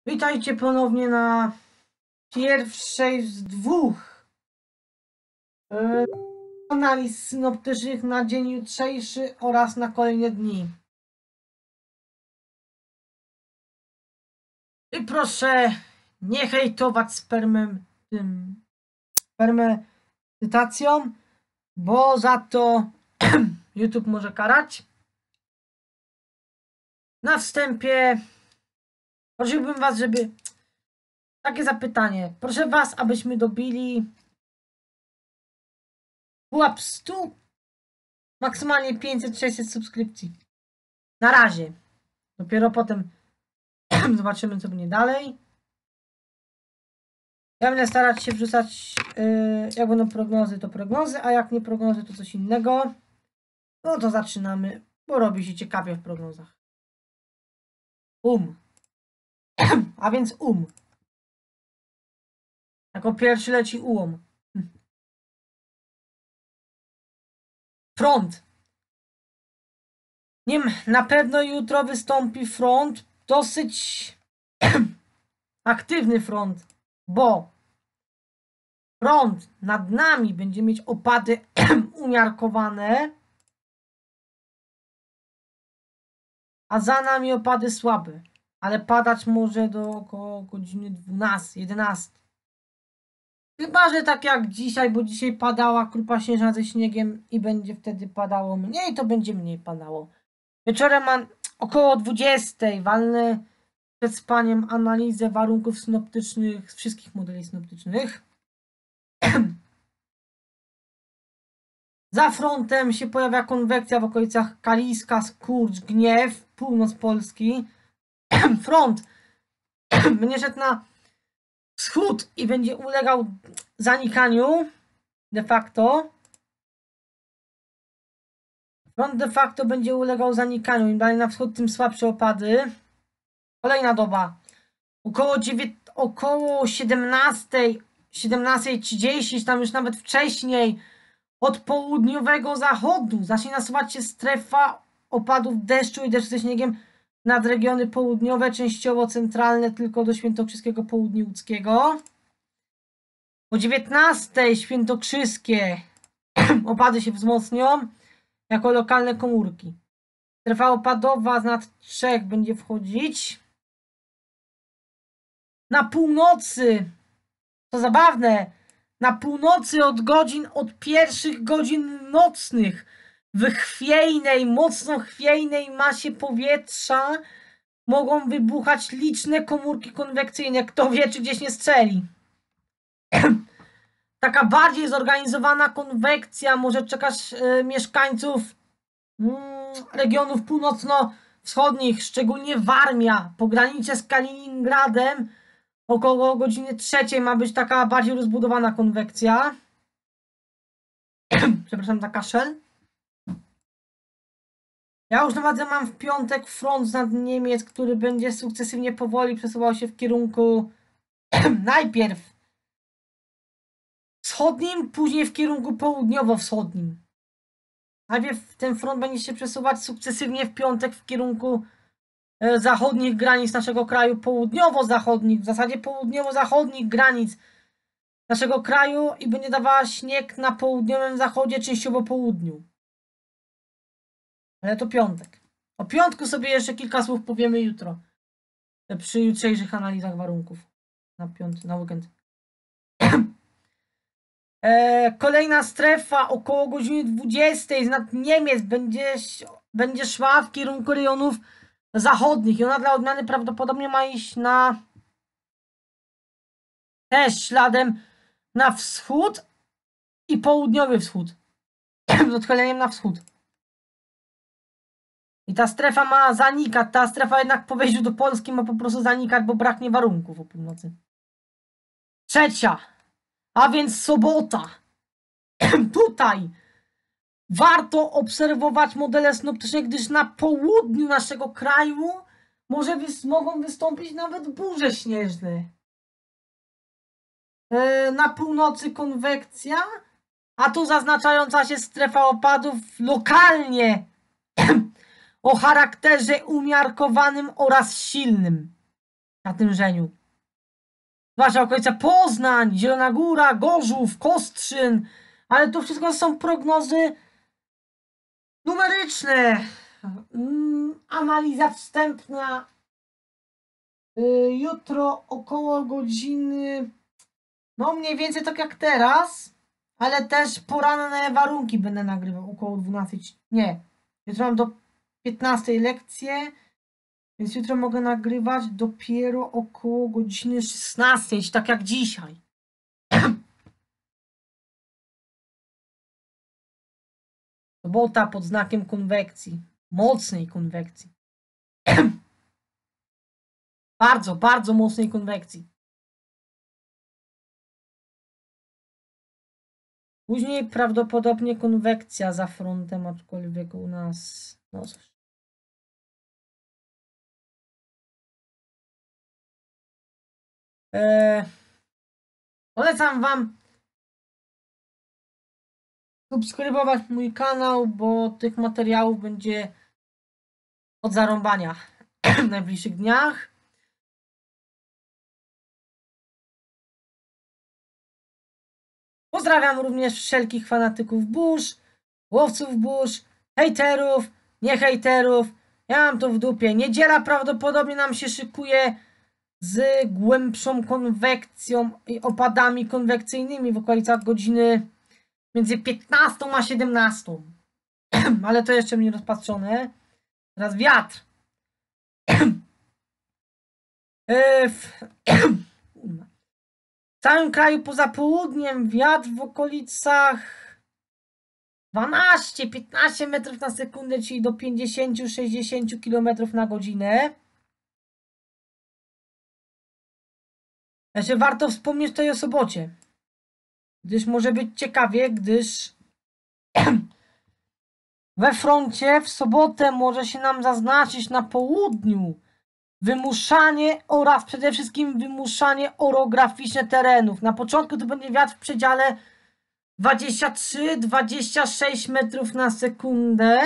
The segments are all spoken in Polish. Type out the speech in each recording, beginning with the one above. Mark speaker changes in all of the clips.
Speaker 1: Witajcie ponownie na pierwszej z dwóch analiz synoptycznych na dzień jutrzejszy oraz na kolejne dni. I proszę nie hejtować spermedytacją, bo za to YouTube może karać. Na wstępie prosiłbym was, żeby... Takie zapytanie. Proszę was, abyśmy dobili pułap 100, maksymalnie 500-600 subskrypcji. Na razie. Dopiero potem zobaczymy, co będzie dalej. Ja będę starać się wrzucać, jak będą prognozy, to prognozy, a jak nie prognozy, to coś innego. No to zaczynamy, bo robi się ciekawie w prognozach. A więc Jako pierwszy leci ułom. Front. Nie wiem, na pewno jutro wystąpi front. Dosyć aktywny front, bo front nad nami będzie mieć opady umiarkowane, a za nami opady słabe, ale padać może do około godziny 12-11. Chyba że tak jak dzisiaj, bo dzisiaj padała krupa śnieżna ze śniegiem i będzie wtedy padało mniej, to będzie mniej padało. Wieczorem mam około 20 walnę przed spaniem analizę warunków synoptycznych z wszystkich modeli synoptycznych. Za frontem się pojawia konwekcja w okolicach Kaliska, Skurcz, Gniew, północ Polski. Front będzie szedł na wschód i będzie ulegał zanikaniu de facto. Front de facto będzie ulegał zanikaniu. Im dalej na wschód, tym słabsze opady. Kolejna doba. Około 17:30, tam już nawet wcześniej, od południowego zachodu zacznie nasuwać się strefa opadów deszczu i deszczu ze śniegiem nad regiony południowe, częściowo centralne tylko do świętokrzyskiego południa łódzkiego. O 19:00 świętokrzyskie opady się wzmocnią jako lokalne komórki. Strefa opadowa z nad Czech będzie wchodzić. Na północy, to zabawne, na północy od pierwszych godzin nocnych w chwiejnej, mocno chwiejnej masie powietrza mogą wybuchać liczne komórki konwekcyjne. Kto wie, czy gdzieś nie strzeli. Taka bardziej zorganizowana konwekcja może czekać mieszkańców regionów północno-wschodnich, szczególnie Warmia, pogranicze z Kaliningradem. Około godziny 3 ma być taka bardziej rozbudowana konwekcja. Przepraszam za kaszel. Ja już nawet mam w piątek front nad Niemiec, który będzie sukcesywnie powoli przesuwał się w kierunku najpierw wschodnim, później w kierunku południowo-wschodnim. Najpierw ten front będzie się przesuwać sukcesywnie w piątek w kierunku zachodnich granic naszego kraju, południowo-zachodnich, w zasadzie południowo-zachodnich granic naszego kraju i będzie dawała śnieg na południowym zachodzie, częściowo południu. Ale to piątek. O piątku sobie jeszcze kilka słów powiemy jutro. Przy jutrzejszych analizach warunków. Na weekend. Kolejna strefa około godziny 20 z nad Niemiec będzie szła w kierunku rejonów zachodnich i ona dla odmiany prawdopodobnie ma iść też śladem na wschód i południowy wschód. Z odchyleniem na wschód. I ta strefa ma zanikać. Ta strefa jednak po wejściu do Polski ma po prostu zanikać, bo braknie warunków o północy. Trzecia, a więc sobota. Tutaj warto obserwować modele synoptyczne, gdyż na południu naszego kraju mogą wystąpić nawet burze śnieżne. Na północy konwekcja, a tu zaznaczająca się strefa opadów lokalnie o charakterze umiarkowanym oraz silnym. natężeniu. Zwłaszcza okolica Poznań, Zielona Góra, Gorzów, Kostrzyn, ale to wszystko są prognozy numeryczne. Analiza wstępna jutro około godziny, no mniej więcej tak jak teraz, ale też poranne warunki będę nagrywał około 12. Nie, jutro mam do 15 lekcje, więc jutro mogę nagrywać dopiero około godziny 16, tak jak dzisiaj. Sobota pod znakiem konwekcji, mocnej konwekcji. Bardzo, bardzo mocnej konwekcji. Później prawdopodobnie konwekcja za frontem, aczkolwiek u nas... No cóż. Polecam wam subskrybować mój kanał, bo tych materiałów będzie od zarąbania w najbliższych dniach. Pozdrawiam również wszelkich fanatyków burz, łowców burz, hejterów, nie hejterów. Ja mam to w dupie. Niedziela prawdopodobnie nam się szykuje z głębszą konwekcją i opadami konwekcyjnymi w okolicach godziny między 15 a 17. Ale to jeszcze nie rozpatrzone. Teraz wiatr. W całym kraju poza południem wiatr w okolicach 12-15 metrów na sekundę, czyli do 50-60 km na godzinę. Jeszcze warto wspomnieć tutaj o sobocie, gdyż może być ciekawie, gdyż we froncie w sobotę może się nam zaznaczyć na południu wymuszanie oraz przede wszystkim wymuszanie orograficzne terenów. Na początku to będzie wiatr w przedziale 23-26 metrów na sekundę.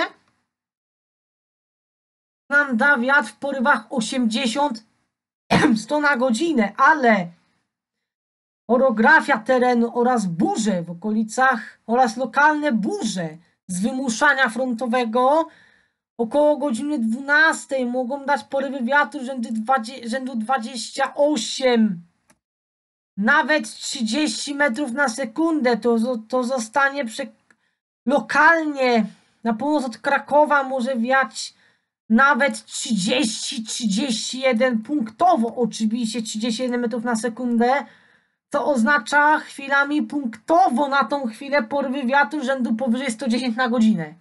Speaker 1: Nam da wiatr w porywach 80-100 na godzinę, ale orografia terenu oraz burze w okolicach oraz lokalne burze z wymuszania frontowego około godziny 12 mogą dać porywy wiatru rzędu 28, nawet 30 metrów na sekundę. To zostanie lokalnie na północ od Krakowa może wiać nawet 30-31 punktowo, oczywiście 31 metrów na sekundę, co oznacza chwilami punktowo na tą chwilę porywy wiatru rzędu powyżej 110 na godzinę.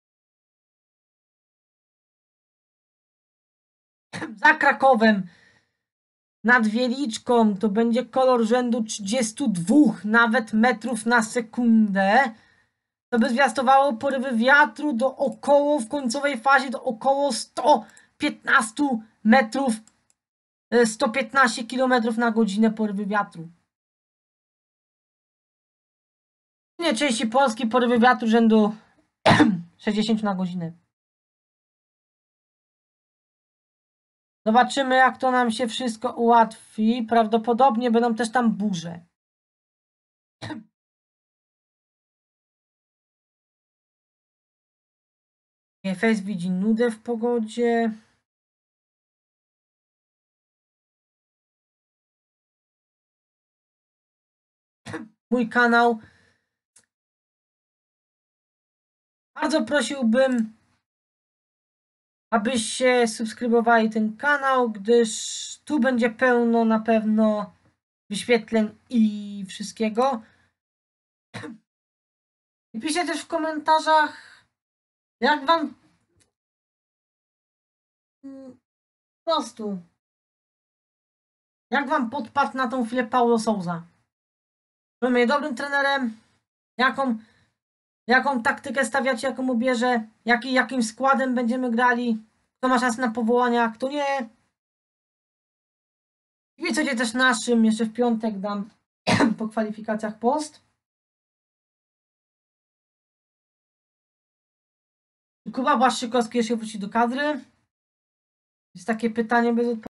Speaker 1: Za Krakowem nad Wieliczką to będzie kolor rzędu 32 nawet metrów na sekundę. To by zwiastowało porywy wiatru do około, w końcowej fazie do około 115 metrów, 115 km na godzinę porywy wiatru. W innej części Polski porywy wiatru rzędu 60 na godzinę. Zobaczymy, jak to nam się wszystko ułatwi. Prawdopodobnie będą też tam burze. Face widzi nudę w pogodzie. Mój kanał. Bardzo prosiłbym, abyście subskrybowali ten kanał, gdyż tu będzie pełno na pewno wyświetleń i wszystkiego. I piszcie też w komentarzach, jak wam po prostu, jak wam podpadł na tą chwilę Paulo Sousa. Byłem jej dobrym trenerem, jaką taktykę stawiacie, jaką ubierze, jakim składem będziemy grali, kto ma szansę na powołania, a kto nie. I wiecie też naszym, jeszcze w piątek dam po kwalifikacjach post. Kuba Błaszczykowski jeszcze wróci do kadry? Jest takie pytanie bez odpowiedzi.